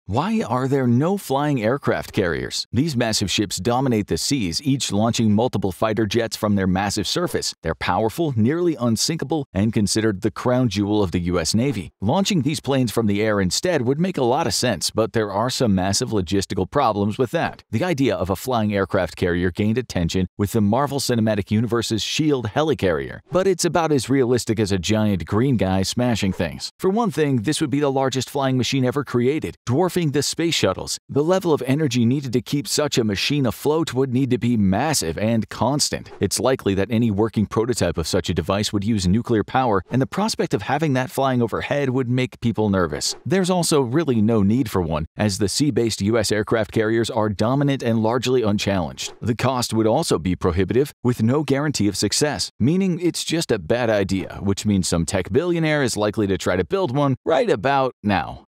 Why are there no flying aircraft carriers? These massive ships dominate the seas, each launching multiple fighter jets from their massive surface. They're powerful, nearly unsinkable, and considered the crown jewel of the U.S. Navy. Launching these planes from the air instead would make a lot of sense, but there are some massive logistical problems with that. The idea of a flying aircraft carrier gained attention with the Marvel Cinematic Universe's SHIELD helicarrier, but it's about as realistic as a giant green guy smashing things. For one thing, this would be the largest flying machine ever created, dwarfing the space shuttles. The level of energy needed to keep such a machine afloat would need to be massive and constant. It's likely that any working prototype of such a device would use nuclear power, and the prospect of having that flying overhead would make people nervous. There's also really no need for one, as the sea-based U.S. aircraft carriers are dominant and largely unchallenged. The cost would also be prohibitive, with no guarantee of success, meaning it's just a bad idea, which means some tech billionaire is likely to try to build one right about now.